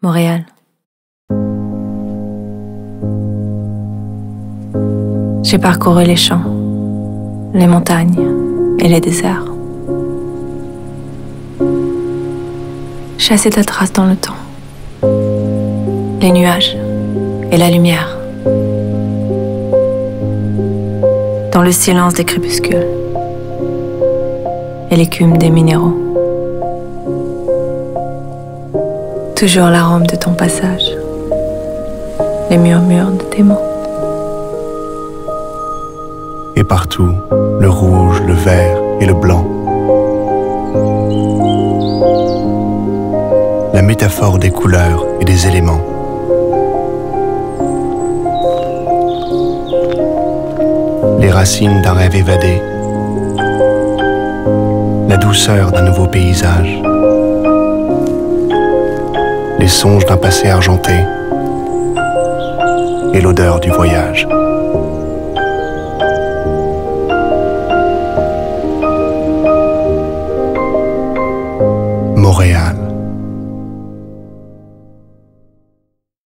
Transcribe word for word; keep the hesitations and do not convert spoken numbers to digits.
Montréal. J'ai parcouru les champs, les montagnes et les déserts. Chassé ta trace dans le temps, les nuages et la lumière. Dans le silence des crépuscules et l'écume des minéraux. Toujours l'arôme de ton passage, les murmures de tes mots. Et partout, le rouge, le vert et le blanc. La métaphore des couleurs et des éléments. Les racines d'un rêve évadé. La douceur d'un nouveau paysage. Les songes d'un passé argenté. Et l'odeur du voyage. Montréal.